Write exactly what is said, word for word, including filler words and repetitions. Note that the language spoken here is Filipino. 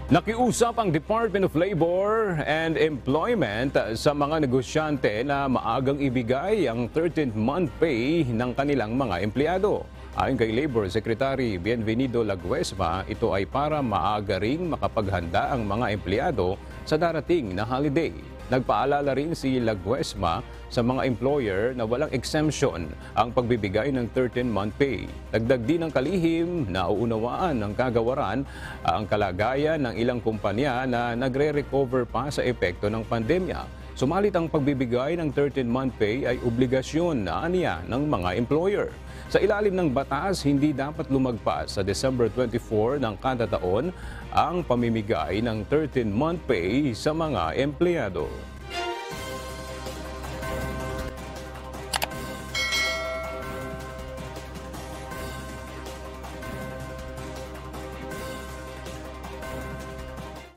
Nakiusap ang Department of Labor and Employment sa mga negosyante na maagang ibigay ang thirteenth month pay ng kanilang mga empleyado. Ayon kay Labor Secretary Bienvenido Laguesma, ito ay para maaga ring makapaghanda ang mga empleyado sa darating na holiday. Nagpaalala rin si Laguesma sa mga employer na walang exemption ang pagbibigay ng thirteenth month pay. Dagdag din ng kalihim na uunawaan ng kagawaran ang kalagayan ng ilang kumpanya na nagre-recover pa sa epekto ng pandemya. Sumalit ang pagbibigay ng thirteenth month pay ay obligasyon na aniya ng mga employer. Sa ilalim ng batas, hindi dapat lumagpas sa December twenty-fourth ng kada taon ang pamimigay ng thirteenth month pay sa mga empleyado.